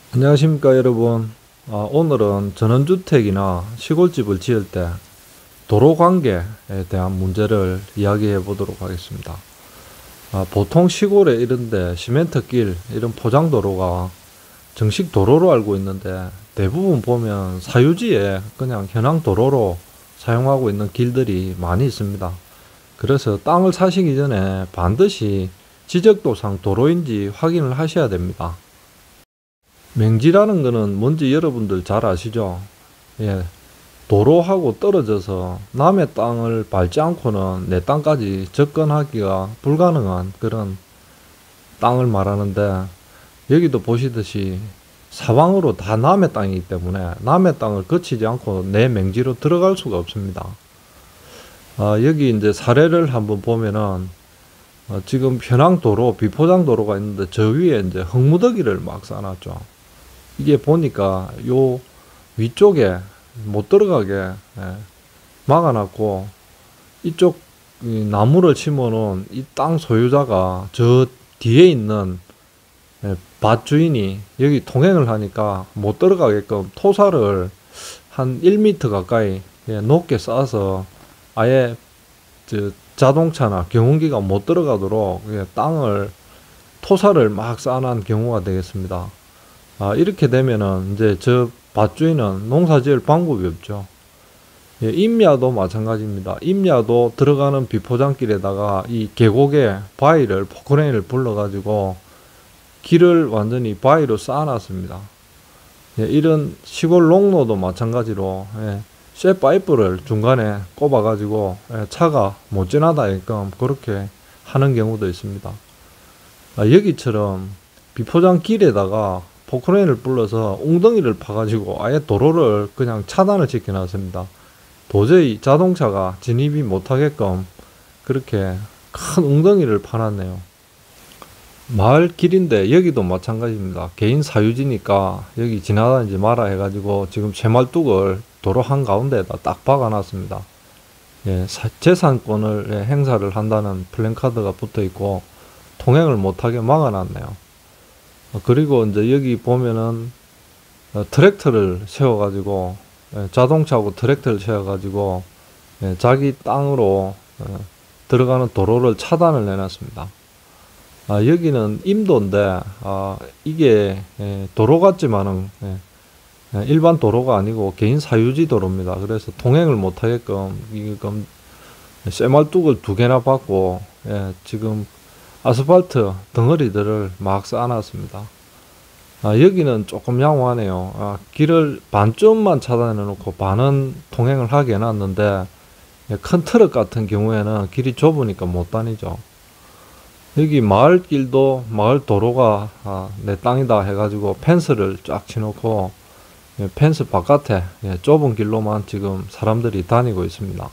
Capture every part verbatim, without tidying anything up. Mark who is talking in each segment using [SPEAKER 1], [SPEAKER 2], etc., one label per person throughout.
[SPEAKER 1] 안녕하십니까 여러분. 아, 오늘은 전원주택이나 시골집을 지을 때 도로 관계에 대한 문제를 이야기해 보도록 하겠습니다. 아, 보통 시골에 이런데 시멘트길 이런 포장도로가 정식 도로로 알고 있는데 대부분 보면 사유지에 그냥 현황 도로로 사용하고 있는 길들이 많이 있습니다. 그래서 땅을 사시기 전에 반드시 지적도상 도로인지 확인을 하셔야 됩니다. 맹지라는 거는 뭔지 여러분들 잘 아시죠? 예, 도로하고 떨어져서 남의 땅을 밟지 않고는 내 땅까지 접근하기가 불가능한 그런 땅을 말하는데, 여기도 보시듯이 사방으로 다 남의 땅이기 때문에 남의 땅을 거치지 않고 내 맹지로 들어갈 수가 없습니다. 아, 여기 이제 사례를 한번 보면은 어, 지금 현황 도로, 비포장 도로가 있는데 저 위에 이제 흙무더기를 막 쌓아놨죠. 이게 보니까 요 위쪽에 못 들어가게 예, 막아놨고, 이쪽 이 나무를 심어놓은 이 땅 소유자가 저 뒤에 있는 예, 밭 주인이 여기 통행을 하니까 못 들어가게끔 토사를 한 일 미터 가까이 예, 높게 쌓아서 아예 저 자동차나 경운기가 못 들어가도록 예, 땅을 토사를 막 쌓아놓은 경우가 되겠습니다. 아, 이렇게 되면은 이제 저 밭주인은 농사 지을 방법이 없죠. 예, 임야도 마찬가지입니다. 임야도 들어가는 비포장길에다가 이 계곡에 바위를, 포크레인을 불러가지고 길을 완전히 바위로 쌓아놨습니다. 예, 이런 시골 농로도 마찬가지로 예, 쇠 파이프를 중간에 꼽아가지고 예, 차가 못 지나다니까 그렇게 하는 경우도 있습니다. 아, 여기처럼 비포장 길에다가 포크레인을 불러서 웅덩이를 파가지고 아예 도로를 그냥 차단을 시켜놨습니다. 도저히 자동차가 진입이 못하게끔 그렇게 큰 웅덩이를 파놨네요. 마을 길인데 여기도 마찬가지입니다. 개인 사유지니까 여기 지나다니지 마라 해가지고 지금 쇠말뚝을 도로 한가운데에다 딱 박아놨습니다. 예, 사- 재산권을 예, 행사를 한다는 플랜카드가 붙어 있고 통행을 못하게 막아놨네요. 어, 그리고 이제 여기 보면은 어, 트랙터를 세워가지고 예, 자동차하고 트랙터를 세워가지고 예, 자기 땅으로 어, 들어가는 도로를 차단을 해놨습니다. 아, 여기는 임도인데 아, 이게 예, 도로 같지만은 예, 예, 일반 도로가 아니고 개인 사유지 도로입니다. 그래서 통행을 못하게끔 이금 쇠말뚝을 두 개나 받고 예, 지금 아스팔트 덩어리들을 막 쌓아놨습니다. 아, 여기는 조금 양호하네요. 아, 길을 반쯤만 차단해 놓고 반은 통행을 하게 해놨는데 예, 큰 트럭 같은 경우에는 길이 좁으니까 못 다니죠. 여기 마을 길도 마을 도로가 아, 내 땅이다 해가지고 펜스를 쫙 치놓고 예, 펜스 바깥에 예, 좁은 길로만 지금 사람들이 다니고 있습니다.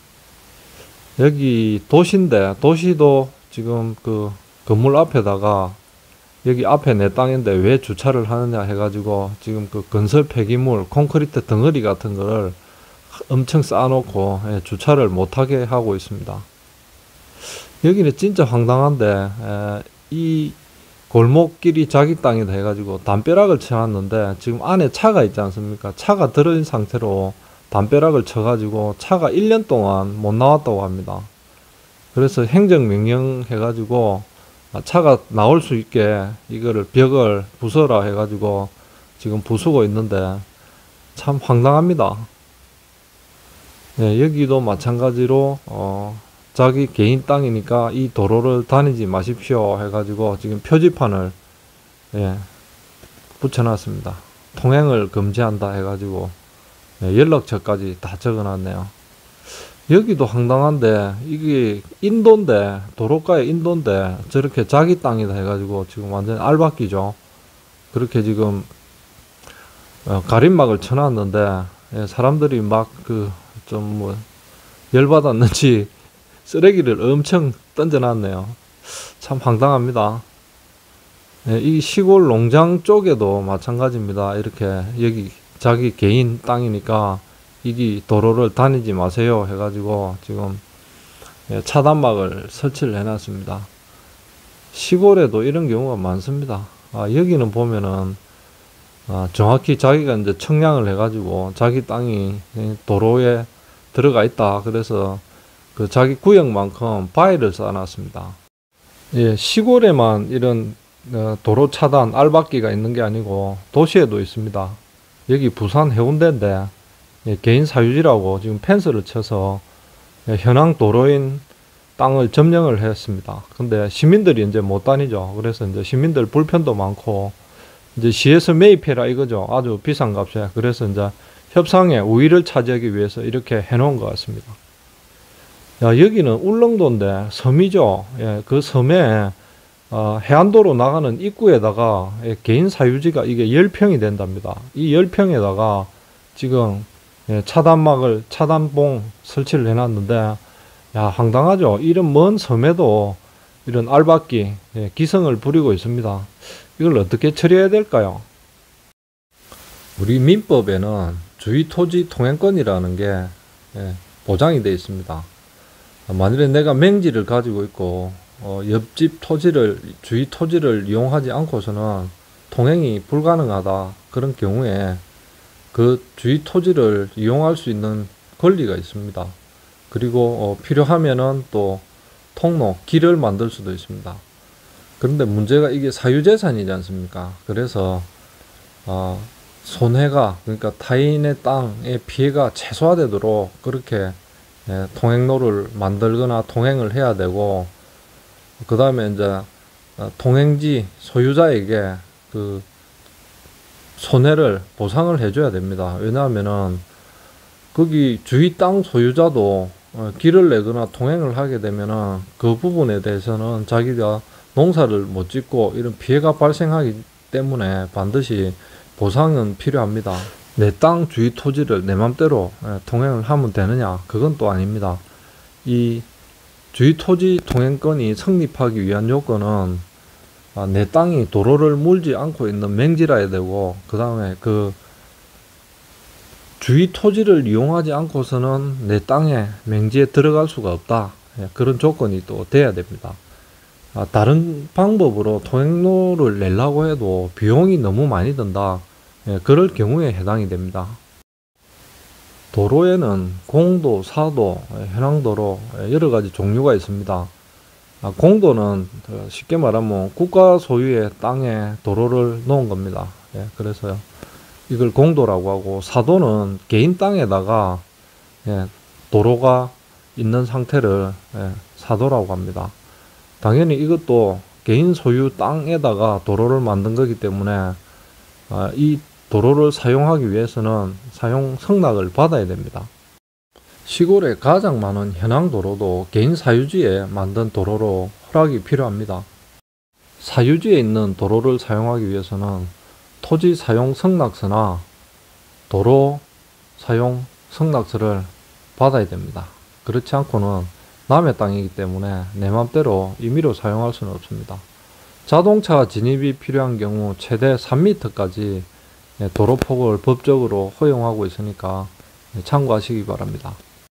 [SPEAKER 1] 여기 도시인데 도시도 지금 그 건물 앞에다가 여기 앞에 내 땅인데 왜 주차를 하느냐 해가지고 지금 그 건설 폐기물 콘크리트 덩어리 같은 거를 엄청 쌓아놓고 예, 주차를 못하게 하고 있습니다. 여기는 진짜 황당한데 에, 이 골목길이 자기 땅이다 해가지고 담벼락을 쳐놨는데 지금 안에 차가 있지 않습니까? 차가 들어진 상태로 담벼락을 쳐가지고 차가 일 년 동안 못 나왔다고 합니다. 그래서 행정명령 해가지고 차가 나올 수 있게 이거를 벽을 부숴라 해가지고 지금 부수고 있는데 참 황당합니다. 예, 여기도 마찬가지로 어, 자기 개인 땅이니까 이 도로를 다니지 마십시오 해가지고 지금 표지판을 예, 붙여놨습니다. 통행을 금지한다 해가지고 예, 연락처까지 다 적어놨네요. 여기도 황당한데 이게 인도인데 도로가에 인도인데 저렇게 자기 땅이다 해가지고 지금 완전 알박기죠. 그렇게 지금 어, 가림막을 쳐놨는데 예, 사람들이 막 그 좀 뭐 열받았는지 쓰레기를 엄청 던져놨네요. 참 황당합니다. 예, 이 시골 농장 쪽에도 마찬가지입니다. 이렇게 여기 자기 개인 땅이니까 이기 도로를 다니지 마세요 해가지고 지금 예, 차단막을 설치를 해놨습니다. 시골에도 이런 경우가 많습니다. 아, 여기는 보면은 아, 정확히 자기가 이제 청량을 해가지고 자기 땅이 도로에 들어가 있다. 그래서 그 자기 구역만큼 바위를 쌓아놨습니다. 예, 시골에만 이런 어, 도로 차단 알박기가 있는 게 아니고 도시에도 있습니다. 여기 부산 해운대인데 예, 개인 사유지라고 지금 펜스를 쳐서 예, 현황 도로인 땅을 점령을 했습니다. 근데 시민들이 이제 못 다니죠. 그래서 이제 시민들 불편도 많고 이제 시에서 매입해라 이거죠. 아주 비싼 값에. 그래서 이제 협상의 우위를 차지하기 위해서 이렇게 해놓은 것 같습니다. 야, 여기는 울릉도인데 섬이죠. 예, 그 섬에 어, 해안도로 나가는 입구에다가 예, 개인 사유지가 이게 십 평이 된답니다. 이 십 평에다가 지금 예, 차단막을 차단봉 설치를 해놨는데 야, 황당하죠. 이런 먼 섬에도 이런 알박기 예, 기승을 부리고 있습니다. 이걸 어떻게 처리해야 될까요? 우리 민법에는 주의토지 통행권이라는 게 예, 보장이 되어 있습니다. 만일에 내가 맹지를 가지고 있고 어, 옆집 토지를 주위 토지를 이용하지 않고서는 통행이 불가능하다. 그런 경우에 그 주위 토지를 이용할 수 있는 권리가 있습니다. 그리고 어, 필요하면은 또 통로, 길을 만들 수도 있습니다. 그런데 문제가 이게 사유재산이지 않습니까? 그래서 어, 손해가, 그러니까 타인의 땅에 피해가 최소화되도록 그렇게 예, 통행로를 만들거나 통행을 해야 되고, 그 다음에 이제 통행지 소유자에게 그 손해를 보상을 해줘야 됩니다. 왜냐하면은 거기 주위 땅 소유자도 길을 내거나 통행을 하게 되면은 그 부분에 대해서는 자기가 농사를 못 짓고 이런 피해가 발생하기 때문에 반드시 보상은 필요합니다. 내 땅 주위 토지를 내 맘대로 통행을 하면 되느냐? 그건 또 아닙니다. 이 주위 토지 통행권이 성립하기 위한 요건은 내 땅이 도로를 물지 않고 있는 맹지라야 되고, 그 다음에 그 주위 토지를 이용하지 않고서는 내 땅에 맹지에 들어갈 수가 없다. 그런 조건이 또 돼야 됩니다. 다른 방법으로 통행로를 내려고 해도 비용이 너무 많이 든다. 그럴 경우에 해당이 됩니다. 도로에는 공도, 사도, 현황도로 여러 가지 종류가 있습니다. 공도는 쉽게 말하면 국가 소유의 땅에 도로를 놓은 겁니다. 그래서 이걸 공도라고 하고, 사도는 개인 땅에다가 도로가 있는 상태를 사도라고 합니다. 당연히 이것도 개인 소유 땅에다가 도로를 만든 거기 때문에 이 도로를 사용하기 위해서는 사용 승낙을 받아야 됩니다. 시골에 가장 많은 현황도로도 개인 사유지에 만든 도로로 허락이 필요합니다. 사유지에 있는 도로를 사용하기 위해서는 토지 사용 승낙서나 도로 사용 승낙서를 받아야 됩니다. 그렇지 않고는 남의 땅이기 때문에 내 맘대로 임의로 사용할 수는 없습니다. 자동차 진입이 필요한 경우 최대 삼 미터까지 도로폭을 법적으로 허용하고 있으니까 참고하시기 바랍니다.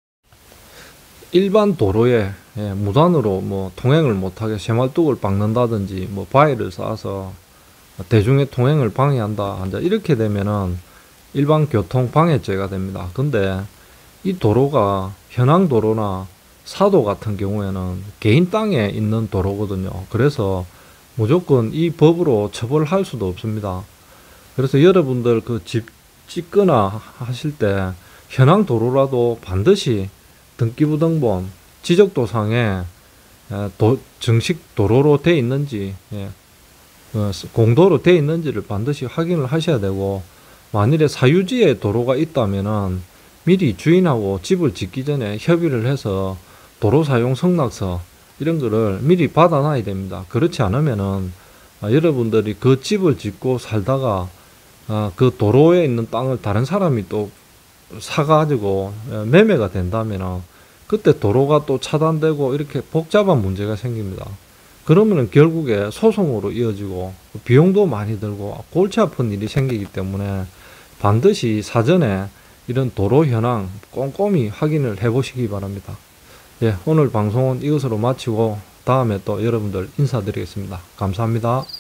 [SPEAKER 1] 일반 도로에 무단으로 뭐 통행을 못하게 쇠말뚝을 박는다든지 뭐 바위를 쌓아서 대중의 통행을 방해한다, 이렇게 되면은 일반 교통 방해죄가 됩니다. 근데 이 도로가 현황 도로나 사도 같은 경우에는 개인 땅에 있는 도로거든요. 그래서 무조건 이 법으로 처벌할 수도 없습니다. 그래서 여러분들 그 집 짓거나 하실 때 현황 도로라도 반드시 등기부등본 지적도상에 도, 정식 도로로 돼 있는지, 예, 어, 공도로 돼 있는지를 반드시 확인을 하셔야 되고, 만일에 사유지에 도로가 있다면은 미리 주인하고 집을 짓기 전에 협의를 해서 도로 사용 승낙서 이런 거를 미리 받아놔야 됩니다. 그렇지 않으면은 아, 여러분들이 그 집을 짓고 살다가 아, 그 도로에 있는 땅을 다른 사람이 또 사가지고 매매가 된다면은 그때 도로가 또 차단되고 이렇게 복잡한 문제가 생깁니다. 그러면은 결국에 소송으로 이어지고 비용도 많이 들고 골치 아픈 일이 생기기 때문에 반드시 사전에 이런 도로 현황 꼼꼼히 확인을 해 보시기 바랍니다. 예, 오늘 방송은 이것으로 마치고 다음에 또 여러분들 인사드리겠습니다. 감사합니다.